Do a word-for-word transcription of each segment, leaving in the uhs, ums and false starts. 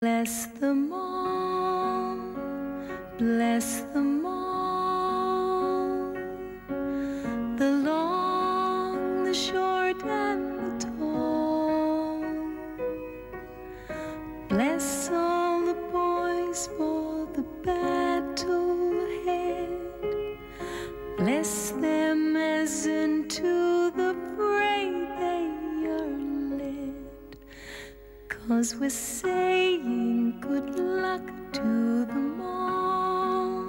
Bless them all, bless them all, the long, the short, and the tall. Bless all the boys for the battle ahead. Bless them as into the fray they are led. 'Cause we're saying good luck to them all,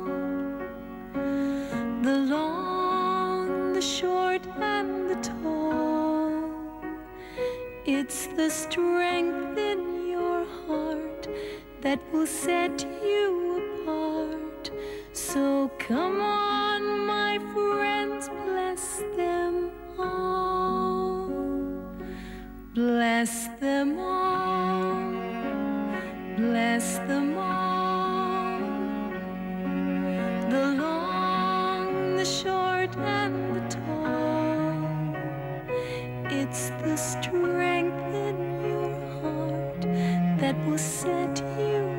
the long, the short, and the tall. It's the strength in your heart that will set you apart. So come on, my friends, bless them all. Bless them all, bless them all, the long, the short, and the tall. It's the strength in your heart that will set you